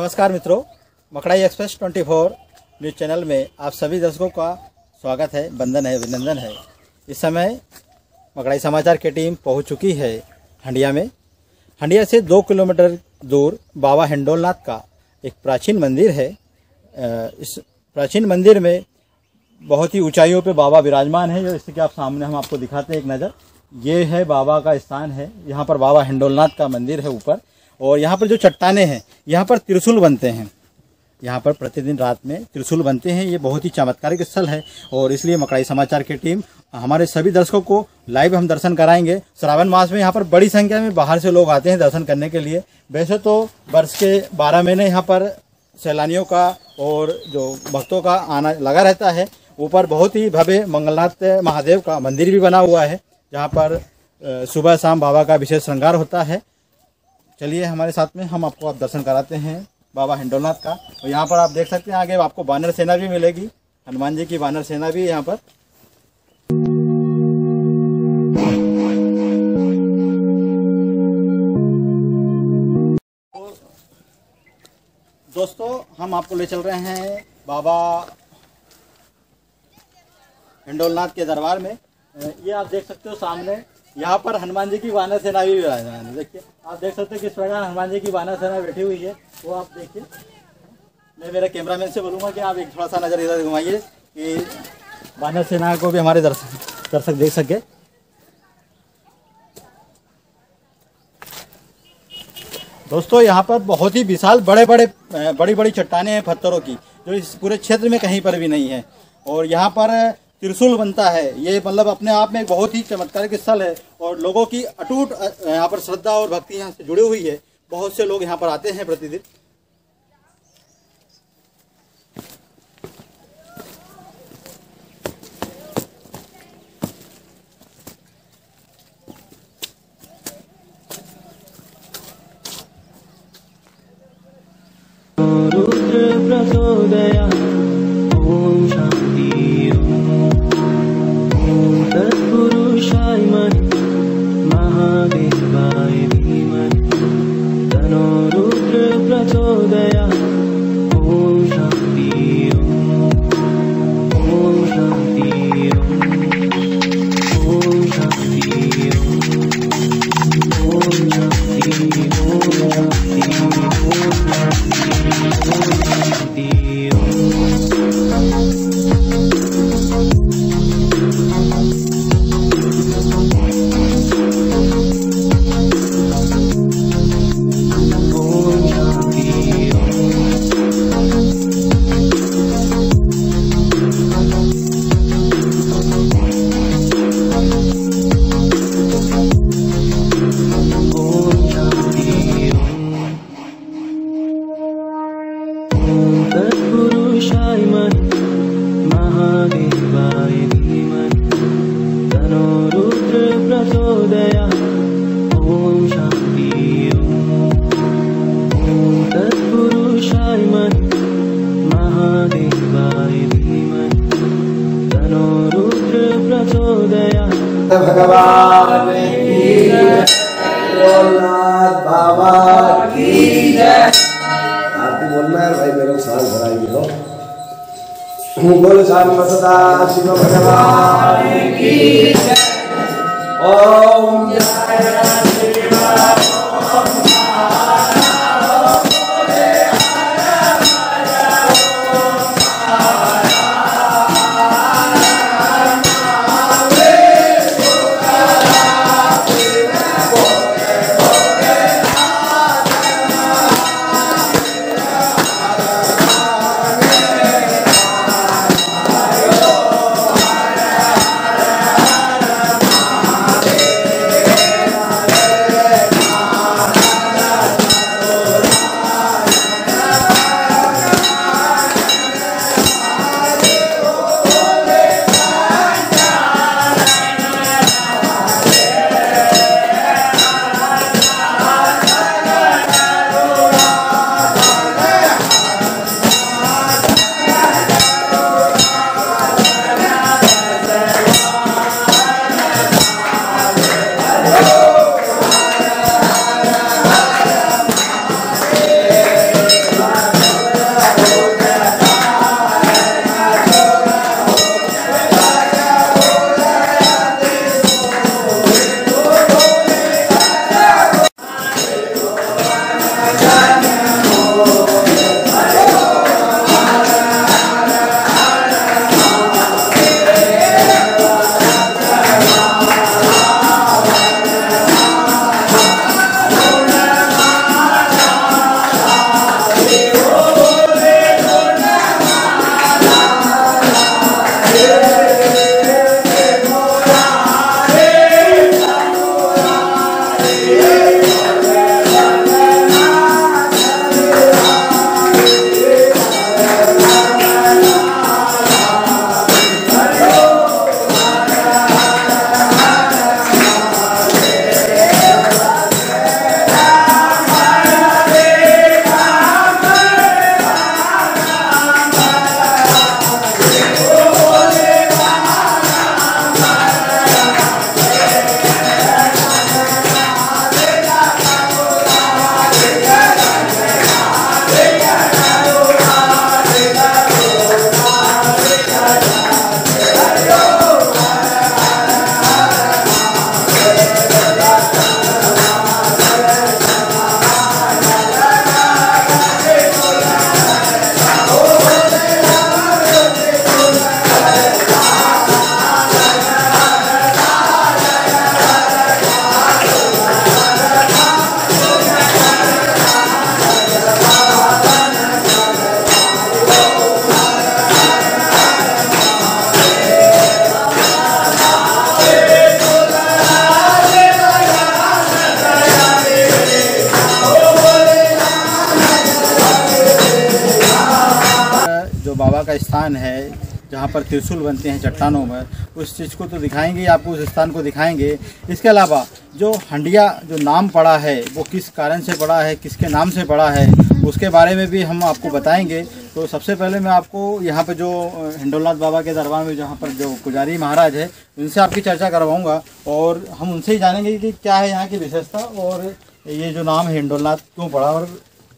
नमस्कार मित्रों, Makdai express 24 news channel में आप सभी दर्शकों का स्वागत है, वंदन है, अभिनंदन है। इस समय मकड़ाई समाचार की टीम पहुंच चुकी है हंडिया में। हंडिया से 2 किलोमीटर दूर बाबा हिंडोलनाथ का एक प्राचीन मंदिर है। इस प्राचीन मंदिर में बहुत ही ऊंचाइयों पे बाबा विराजमान है। जैसे कि आप सामने हम आपको दिखाते हैं एक नज़र, ये है बाबा का स्थान है। यहाँ पर बाबा हिंडोलनाथ का मंदिर है ऊपर, और यहाँ पर जो चट्टाने हैं यहाँ पर त्रिशूल बनते हैं। यहाँ पर प्रतिदिन रात में त्रिशूल बनते हैं। ये बहुत ही चमत्कारिक स्थल है और इसलिए मकड़ाई समाचार की टीम हमारे सभी दर्शकों को लाइव हम दर्शन कराएंगे। श्रावण मास में यहाँ पर बड़ी संख्या में बाहर से लोग आते हैं दर्शन करने के लिए। वैसे तो वर्ष के 12 महीने यहाँ पर सैलानियों का और जो भक्तों का आना लगा रहता है। ऊपर बहुत ही भव्य मंगलनाथ महादेव का मंदिर भी बना हुआ है, जहाँ पर सुबह शाम बाबा का विशेष श्रृंगार होता है। चलिए हमारे साथ में, हम आपको आप दर्शन कराते हैं बाबा हिंडोलनाथ का। और यहाँ पर आप देख सकते हैं आगे आपको वानर सेना भी मिलेगी, हनुमान जी की वानर सेना भी यहाँ पर। दोस्तों, हम आपको ले चल रहे हैं बाबा हिंडोलनाथ के दरबार में। ये आप देख सकते हो सामने, यहाँ पर हनुमान जी की वानर सेना भी विराजमान है। देखिए, आप देख सकते हो किस प्रकार हनुमान जी की वानर सेना बैठी हुई है, वो आप देखिए। मैं मेरे कैमरामैन से बोलूँगा कि आप एक थोड़ा सा नज़र इधर घुमाइए कि वानर सेना को भी हमारे दर्शक देख सके। दोस्तों, यहाँ पर बहुत ही विशाल बड़ी बड़ी चट्टानें हैं पत्थरों की, जो इस पूरे क्षेत्र में कहीं पर भी नहीं है। और यहाँ पर त्रिशूल बनता है। ये मतलब अपने आप में एक बहुत ही चमत्कारिक स्थल है और लोगों की अटूट यहाँ पर श्रद्धा और भक्ति यहाँ से जुड़ी हुई है। बहुत से लोग यहाँ पर आते हैं प्रतिदिन। भगवान की जय, हिंडोलनाथ बाबा की जय। आरती बोलना है भाई, मेरे साल भराइए हो। बोल शाम सदा शिव भगवान की जय। ओम जो बाबा का स्थान है जहाँ पर त्रिशूल बनते हैं चट्टानों में, उस चीज़ को तो दिखाएंगे, आपको उस स्थान को दिखाएंगे। इसके अलावा जो हंडिया जो नाम पड़ा है वो किस कारण से पड़ा है, किसके नाम से पड़ा है, उसके बारे में भी हम आपको बताएंगे। तो सबसे पहले मैं आपको यहाँ पर जो हिंडोलनाथ बाबा के दरबार में जहाँ पर जो पुजारी महाराज है उनसे आपकी चर्चा करवाऊँगा और हम उनसे ही जानेंगे कि क्या है यहाँ की विशेषता और ये जो नाम है हिंडोलनाथ क्यों पड़ा। और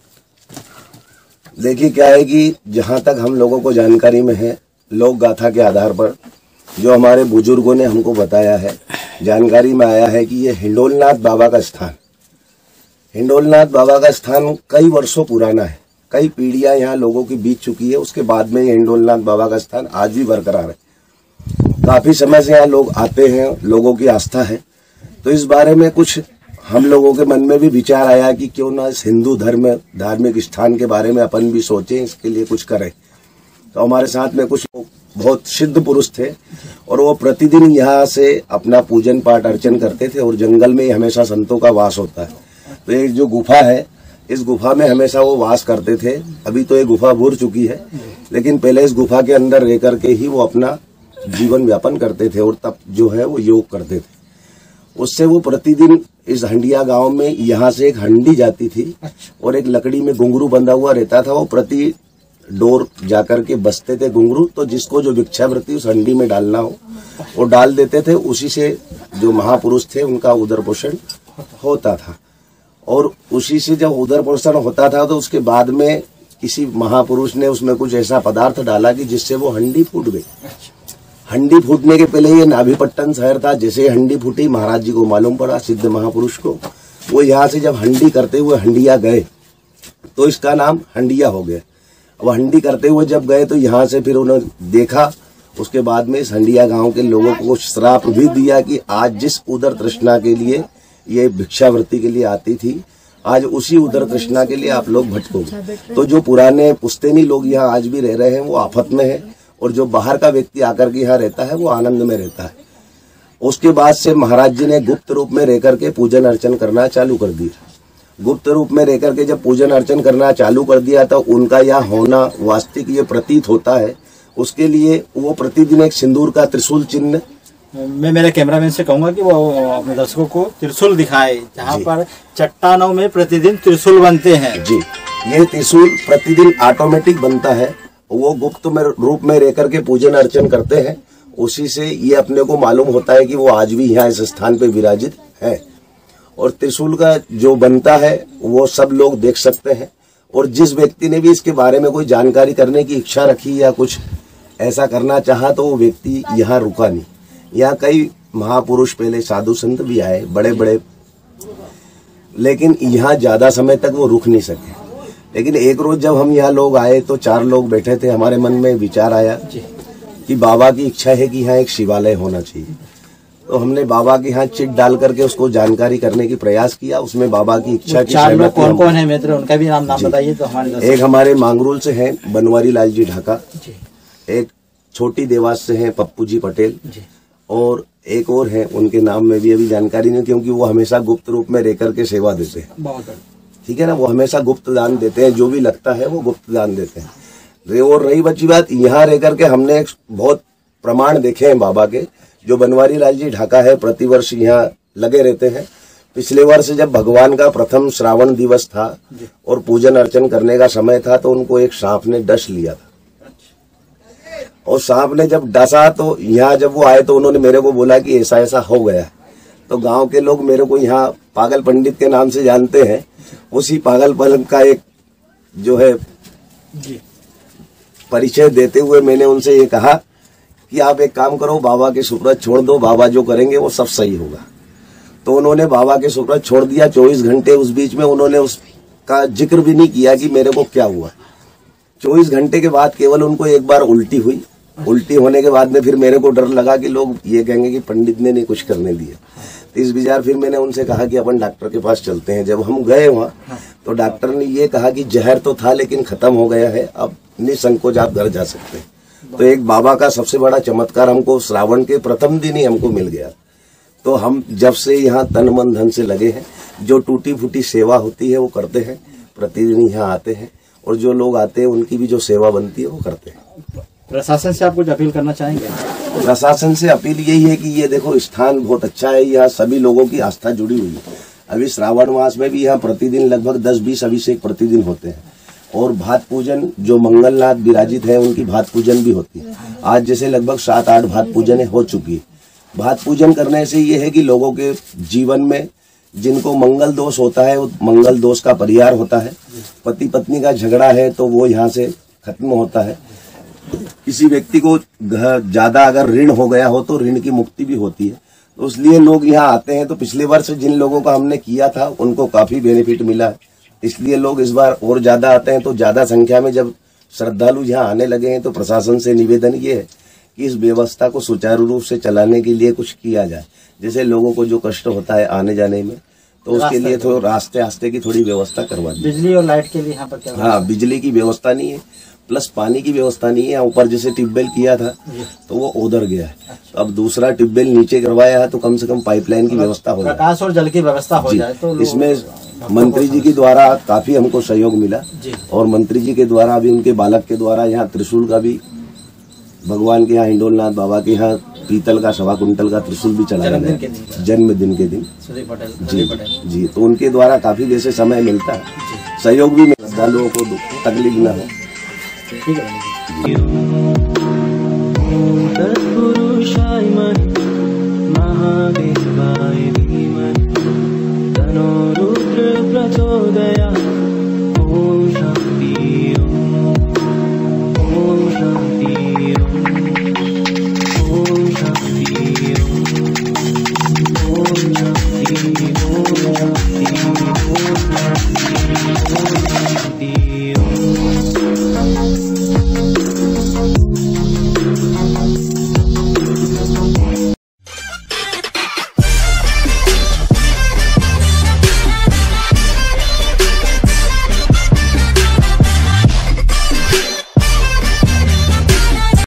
देखिए क्या है कि जहाँ तक हम लोगों को जानकारी में है, लोक गाथा के आधार पर जो हमारे बुजुर्गों ने हमको बताया है, जानकारी में आया है कि ये हिंडोलनाथ बाबा का स्थान, हिंडोलनाथ बाबा का स्थान कई वर्षों पुराना है, कई पीढ़ियां यहाँ लोगों की बीत चुकी है। उसके बाद में ये हिंडोलनाथ बाबा का स्थान आज भी बरकरार है। काफी समय से यहाँ लोग आते हैं, लोगों की आस्था है। तो इस बारे में कुछ हम लोगों के मन में भी विचार आया कि क्यों ना इस हिंदू धर्म धार्मिक स्थान के बारे में अपन भी सोचें, इसके लिए कुछ करें। तो हमारे साथ में कुछ बहुत सिद्ध पुरुष थे और वो प्रतिदिन यहाँ से अपना पूजन पाठ अर्चन करते थे और जंगल में हमेशा संतों का वास होता है। तो एक जो गुफा है, इस गुफा में हमेशा वो वास करते थे। अभी तो ये गुफा भूर चुकी है, लेकिन पहले इस गुफा के अंदर रह करके ही वो अपना जीवन व्यापन करते थे और तब जो है वो योग करते थे। उससे वो प्रतिदिन इस हंडिया गांव में यहाँ से एक हंडी जाती थी और एक लकड़ी में घुंघरू बंधा हुआ रहता था। वो प्रति डोर जाकर के बसते थे घुंघरू, तो जिसको जो भिक्षावृत्ति उस हंडी में डालना हो वो डाल देते थे। उसी से जो महापुरुष थे उनका उदर पोषण होता था और उसी से जब उदर पोषण होता था तो उसके बाद में किसी महापुरुष ने उसमें कुछ ऐसा पदार्थ डाला कि जिससे वो हंडी फूट गई। हंडी फूटने के पहले ये नाभीपट्टन शहर था। जैसे हंडी फूटी, महाराज जी को मालूम पड़ा, सिद्ध महापुरुष को, वो यहाँ से जब हंडी करते हुए हंडिया गए तो इसका नाम हंडिया हो गया। अब हंडी करते हुए जब गए तो यहाँ से फिर उन्होंने देखा, उसके बाद में इस हंडिया गांव के लोगों को श्राप भी दिया कि आज जिस उदर तृष्णा के लिए ये भिक्षावृत्ति के लिए आती थी, आज उसी उदर तृष्णा के लिए आप लोग भटकोगे। तो जो पुराने पुश्तैनी लोग यहाँ आज भी रह रहे हैं वो आफत में है और जो बाहर का व्यक्ति आकर के यहाँ रहता है वो आनंद में रहता है। उसके बाद से महाराज जी ने गुप्त रूप में रह करके पूजन अर्चन करना चालू कर दिया। गुप्त रूप में रह करके जब पूजन अर्चन करना चालू कर दिया तो उनका यहाँ होना वास्तविक ये प्रतीत होता है। उसके लिए वो प्रतिदिन एक सिंदूर का त्रिशूल चिन्ह, मैं मेरे कैमरामैन से कहूंगा कि वो अपने दर्शकों को त्रिशूल दिखाए, जहाँ पर चट्टानों में प्रतिदिन त्रिशूल बनते हैं। जी, ये त्रिशूल प्रतिदिन ऑटोमेटिक बनता है। वो गुप्त में रूप में रह करके पूजन अर्चन करते हैं। उसी से ये अपने को मालूम होता है कि वो आज भी यहाँ इस स्थान पे विराजित है। और त्रिशूल का जो बनता है वो सब लोग देख सकते हैं। और जिस व्यक्ति ने भी इसके बारे में कोई जानकारी करने की इच्छा रखी या कुछ ऐसा करना चाहा तो वो व्यक्ति यहाँ रुका नहीं। यहाँ कई महापुरुष पहले साधु संत भी आए बड़े बड़े, लेकिन यहाँ ज्यादा समय तक वो रुक नहीं सके। लेकिन एक रोज जब हम यहाँ लोग आए तो 4 लोग बैठे थे, हमारे मन में विचार आया कि बाबा की इच्छा है कि यहाँ एक शिवालय होना चाहिए। तो हमने बाबा के यहाँ चिट डाल करके उसको जानकारी करने की प्रयास किया। उसमें बाबा की इच्छा की 4 लोग कौन कौन है मित्र, उनका भी नाम बताइए तो हमारे। एक हमारे मांगरूल से हैं बनवारी लाल जी ढाका, एक छोटी देवास से हैं पप्पू जी पटेल, और एक और है उनके नाम में भी अभी जानकारी नहीं, क्योंकि वो हमेशा गुप्त रूप में रह करके सेवा देते हैं। ठीक है ना, वो हमेशा गुप्त दान देते हैं, जो भी लगता है वो गुप्त दान देते हैं। और रही बची बात, यहाँ रह करके हमने एक बहुत प्रमाण देखे हैं बाबा के। जो बनवारी लाल जी ढाका है प्रतिवर्ष यहाँ लगे रहते हैं। पिछले वर्ष जब भगवान का प्रथम श्रावण दिवस था और पूजन अर्चन करने का समय था तो उनको एक सांप ने डस लिया था। और सांप ने जब डसा तो यहाँ जब वो आए तो उन्होंने मेरे को बोला कि ऐसा ऐसा हो गया। तो गांव के लोग मेरे को यहाँ पागल पंडित के नाम से जानते हैं। उसी पागलपन का एक जो है परिचय देते हुए मैंने उनसे ये कहा कि आप एक काम करो, बाबा के सुप्रत छोड़ दो, बाबा जो करेंगे वो सब सही होगा। तो उन्होंने बाबा के सुप्रत छोड़ दिया। 24 घंटे उस बीच में उन्होंने उसका जिक्र भी नहीं किया कि मेरे को क्या हुआ। 24 घंटे के बाद केवल उनको एक बार उल्टी हुई। उल्टी होने के बाद में फिर मेरे को डर लगा कि लोग ये कहेंगे कि पंडित ने नहीं कुछ करने दिया। तो इस विचार फिर मैंने उनसे कहा कि अपन डॉक्टर के पास चलते हैं। जब हम गए वहाँ तो डॉक्टर ने ये कहा कि जहर तो था लेकिन खत्म हो गया है, अब निसंकोच आप घर जा सकते हैं। तो एक बाबा का सबसे बड़ा चमत्कार हमको श्रावण के प्रथम दिन ही हमको मिल गया। तो हम जब से यहाँ तन मन धन से लगे हैं, जो टूटी फूटी सेवा होती है वो करते हैं, प्रतिदिन यहाँ आते हैं और जो लोग आते हैं उनकी भी जो सेवा बनती है वो करते हैं। प्रशासन से आप कुछ अपील करना चाहेंगे? प्रशासन से अपील यही है कि ये देखो स्थान बहुत अच्छा है, यहाँ सभी लोगों की आस्था जुड़ी हुई है। अभी श्रावण मास में भी यहाँ प्रतिदिन लगभग 10-20 अभिषेक प्रतिदिन होते हैं और भात पूजन जो मंगलनाथ विराजित है उनकी भात पूजन भी होती है। आज जैसे लगभग 7-8 भात पूजन हो चुकी है। भात पूजन करने से ये है कि लोगों के जीवन में जिनको मंगल दोष होता है वो मंगल दोष का परिहार होता है। पति पत्नी का झगड़ा है तो वो यहाँ से खत्म होता है। किसी व्यक्ति को ज्यादा अगर ऋण हो गया हो तो ऋण की मुक्ति भी होती है। तो इसलिए लोग यहाँ आते हैं। तो पिछले वर्ष जिन लोगों का हमने किया था उनको काफी बेनिफिट मिला है, इसलिए लोग इस बार और ज्यादा आते हैं। तो ज्यादा संख्या में जब श्रद्धालु यहाँ आने लगे हैं तो प्रशासन से निवेदन ये है कि इस व्यवस्था को सुचारू रूप से चलाने के लिए कुछ किया जाए। जैसे लोगों को जो कष्ट होता है आने जाने में, तो उसके लिए थोड़ा रास्ते की थोड़ी व्यवस्था करवा दी। बिजली और लाइट के लिए यहाँ पर क्या? हाँ, बिजली की व्यवस्था नहीं है, प्लस पानी की व्यवस्था नहीं है। ऊपर जैसे ट्यूबवेल किया था तो वो उधर गया है, तो अब दूसरा ट्यूबवेल नीचे करवाया है तो कम से कम पाइपलाइन की व्यवस्था हो जाए, प्रकाश और जल की व्यवस्था हो जाए। तो इसमें मंत्री जी के द्वारा काफी हमको सहयोग मिला और मंत्री जी के द्वारा अभी उनके बालक के द्वारा यहाँ त्रिशूल का भी भगवान के यहाँ हिंडोलनाथ बाबा के यहाँ पीतल का 1.25 कुंटल का त्रिशूल भी चलाया गया जन्मदिन के दिन। जी, तो उनके द्वारा काफी जैसे समय मिलता है, सहयोग भी मिलता, श्रद्धालुओं को तकलीफ न हो। ठीक है। तत्पुरुषाय महादेवाय धीमहि तन्नो रुद्र प्रचोदयात्। ओम शांति ओम शांति ओम शांति ओम शांति ओम शांति ओम शांति।